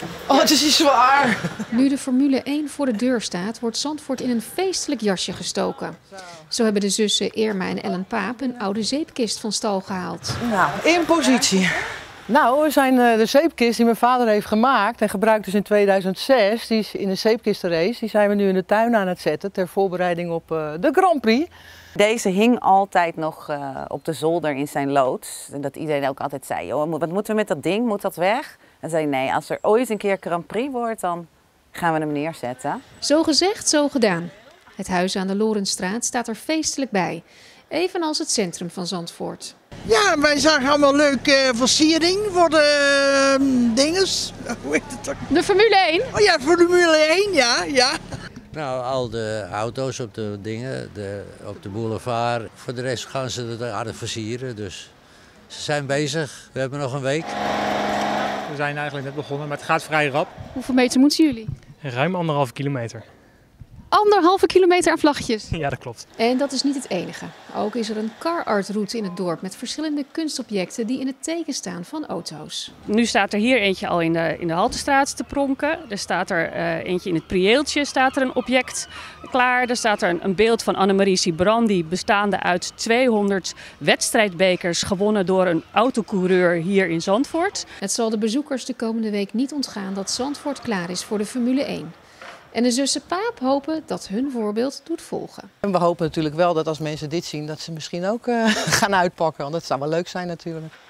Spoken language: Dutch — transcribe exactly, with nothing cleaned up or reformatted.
Oh, het is hier zwaar. Nu de Formule één voor de deur staat, wordt Zandvoort in een feestelijk jasje gestoken. Zo hebben de zussen Irma en Ellen Paap een oude zeepkist van stal gehaald. Nou, in positie. Nou, we zijn de zeepkist die mijn vader heeft gemaakt en gebruikt dus in tweeduizend zes. Die is in de zeepkistenrace. Die zijn we nu in de tuin aan het zetten ter voorbereiding op de Grand Prix. Deze hing altijd nog uh, op de zolder in zijn loods. En dat iedereen ook altijd zei, joh, wat moeten we met dat ding? Moet dat weg? En zei nee, als er ooit een keer Grand Prix wordt, dan gaan we hem neerzetten. Zo gezegd, zo gedaan. Het huis aan de Lorenstraat staat er feestelijk bij. Evenals het centrum van Zandvoort. Ja, wij zagen allemaal leuke versiering voor de uh, dinges. Hoe heet het ook? De Formule één? Oh ja, voor de Formule één, ja, ja. Nou, al de auto's op de dingen, de, op de boulevard. Voor de rest gaan ze het aardig versieren, dus ze zijn bezig. We hebben nog een week. We zijn eigenlijk net begonnen, maar het gaat vrij rap. Hoeveel meter moeten jullie? Ruim anderhalve kilometer. Anderhalve kilometer aan vlaggetjes? Ja, dat klopt. En dat is niet het enige. Ook is er een car art route in het dorp met verschillende kunstobjecten die in het teken staan van auto's. Nu staat er hier eentje al in de, in de Haltestraat te pronken. Er staat er uh, eentje in het Prieeltje, staat er een object klaar. Er staat er een, een beeld van Annemarie Sibrandi bestaande uit tweehonderd wedstrijdbekers gewonnen door een autocoureur hier in Zandvoort. Het zal de bezoekers de komende week niet ontgaan dat Zandvoort klaar is voor de Formule één. En de zussen Paap hopen dat hun voorbeeld doet volgen. En we hopen natuurlijk wel dat als mensen dit zien, dat ze misschien ook uh, gaan uitpakken. Want dat zou wel leuk zijn natuurlijk.